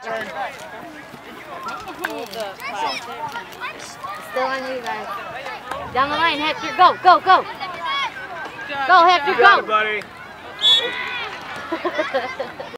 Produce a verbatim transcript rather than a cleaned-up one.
Turn. Still on you guys. Down the line, Hector. Go, go, go. Go, Hector, You got go. it, buddy.